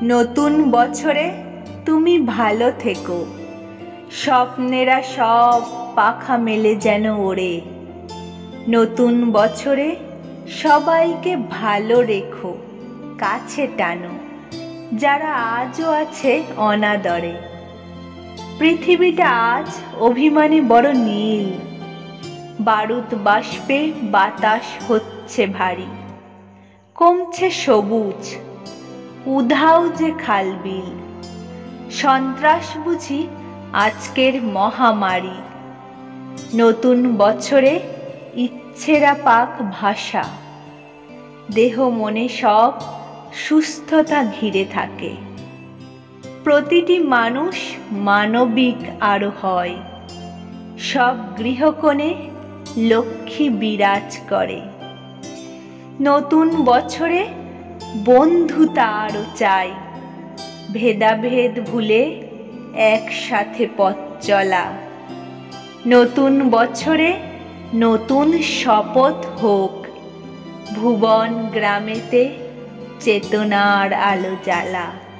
নতুন বছরে তুমি ভালো থেকো, স্বপ্নেরা সব পাখা মেলে যেন ওড়ে। নতুন বছরে সবাইকে ভালো রেখো, কাছে টানো যারা আজও আছে অনাদরে। পৃথিবীটা আজ অভিমানে বড় নীল, বারুদ বাষ্পে বাতাস হচ্ছে ভারী। কমছে সবুজ, উধাও যে খালবিল, সন্ত্রাস বুঝি আজকের মহামারী। নতুন বছরে ইচ্ছেরা পাক ভাষা, দেহ মনে সব সুস্থতা ঘিরে থাকে। প্রতিটি মানুষ মানবিক আরো হয়, সব গৃহকোণে লক্ষ্মী বিরাজ করে। নতুন বছরে বন্ধুতা আরো চাই, ভেদাভেদ ভুলে একসাথে পথ চলা। নতুন বছরে নতুন শপথ হোক, ভুবন গ্রামেতে চেতনার আলো জ্বালা।